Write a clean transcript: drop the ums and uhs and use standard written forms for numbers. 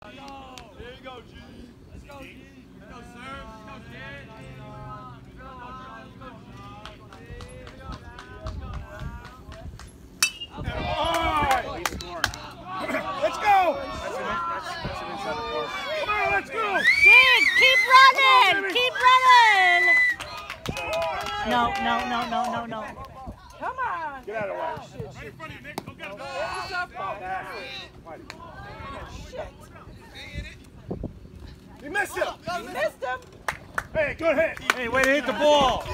There you go, G. Let's go, G. Let's go, sir. Let's go, kid. Let's go! That's an inside the park. Come on, let's go! Dig, keep running! Keep running! No. Come on. Get out of the way. Right in front of you, Nick. Go get him. It's a softball. Shit. You missed him! You missed him. Hey, good hit! Hey, way to hit the ball!